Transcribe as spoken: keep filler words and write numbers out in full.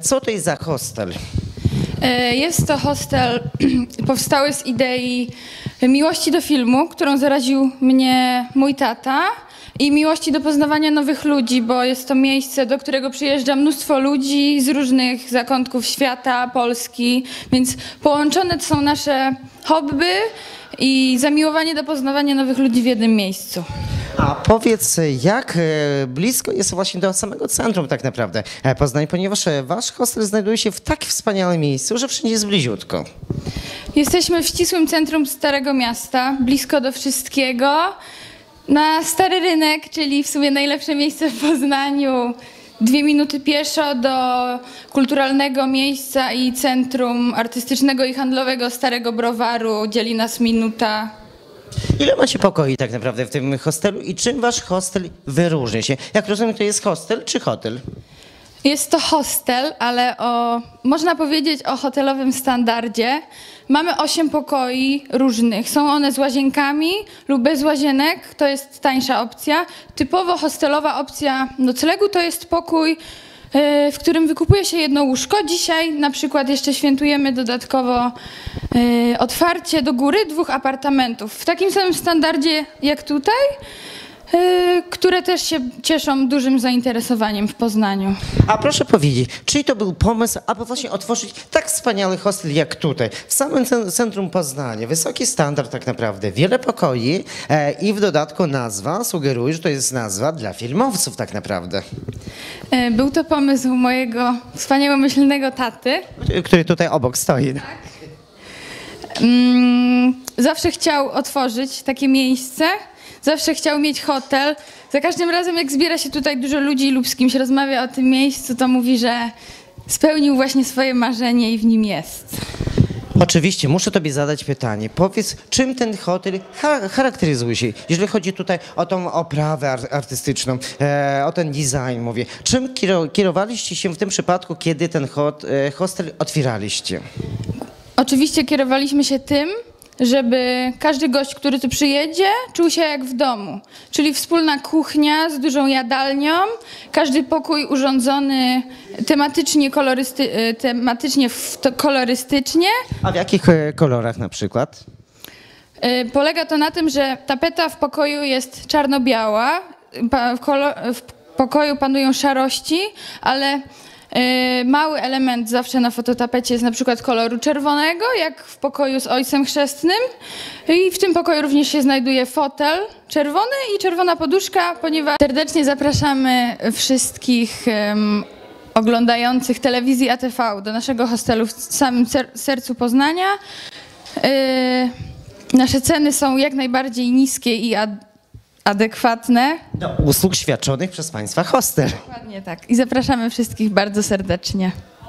co to jest za hostel? Jest to hostel powstały z idei miłości do filmu, którą zaraził mnie mój tata, i miłości do poznawania nowych ludzi, bo jest to miejsce, do którego przyjeżdża mnóstwo ludzi z różnych zakątków świata, Polski, więc połączone są nasze hobby i zamiłowanie do poznawania nowych ludzi w jednym miejscu. A powiedz, jak blisko jest właśnie do samego centrum tak naprawdę Poznań, ponieważ wasz hostel znajduje się w tak wspaniałym miejscu, że wszędzie jest bliziutko. Jesteśmy w ścisłym centrum Starego Miasta, blisko do wszystkiego. Na Stary Rynek, czyli w sumie najlepsze miejsce w Poznaniu, dwie minuty pieszo do kulturalnego miejsca i centrum artystycznego i handlowego Starego Browaru dzieli nas minuta. Ile macie pokoi tak naprawdę w tym hostelu i czym wasz hostel wyróżnia się? Jak rozumiem, to jest hostel czy hotel? Jest to hostel, ale o, można powiedzieć o hotelowym standardzie. Mamy osiem pokoi różnych. Są one z łazienkami lub bez łazienek, to jest tańsza opcja. Typowo hostelowa opcja noclegu to jest pokój, w którym wykupuje się jedno łóżko. Dzisiaj na przykład jeszcze świętujemy dodatkowo otwarcie do góry dwóch apartamentów w takim samym standardzie jak tutaj, które też się cieszą dużym zainteresowaniem w Poznaniu. A proszę powiedzieć, czy to był pomysł, aby właśnie otworzyć tak wspaniały hostel jak tutaj, w samym centrum Poznania, wysoki standard tak naprawdę, wiele pokoi e, i w dodatku nazwa sugeruje, że to jest nazwa dla filmowców tak naprawdę. Był to pomysł mojego wspaniałomyślnego taty, który tutaj obok stoi. Tak. Mm, zawsze chciał otworzyć takie miejsce. Zawsze chciał mieć hotel. Za każdym razem, jak zbiera się tutaj dużo ludzi lub z kimś rozmawia o tym miejscu, to mówi, że spełnił właśnie swoje marzenie i w nim jest. Oczywiście, muszę tobie zadać pytanie. Powiedz, czym ten hotel charakteryzuje się, jeżeli chodzi tutaj o tą oprawę artystyczną, e, o ten design, mówię. Czym kierowaliście się w tym przypadku, kiedy ten hot, e, hostel otwieraliście? Oczywiście kierowaliśmy się tym, żeby każdy gość, który tu przyjedzie, czuł się jak w domu. Czyli wspólna kuchnia z dużą jadalnią, każdy pokój urządzony tematycznie, kolorysty, tematycznie kolorystycznie. A w jakich kolorach na przykład? Polega to na tym, że tapeta w pokoju jest czarno-biała, w pokoju panują szarości, ale mały element zawsze na fototapecie jest na przykład koloru czerwonego, jak w pokoju z Ojcem Chrzestnym. I w tym pokoju również się znajduje fotel czerwony i czerwona poduszka, ponieważ serdecznie zapraszamy wszystkich um, oglądających telewizji A T V do naszego hostelu w samym sercu Poznania. Yy, nasze ceny są jak najbardziej niskie i ad adekwatne do usług świadczonych przez państwa hostel. Dokładnie tak. I zapraszamy wszystkich bardzo serdecznie.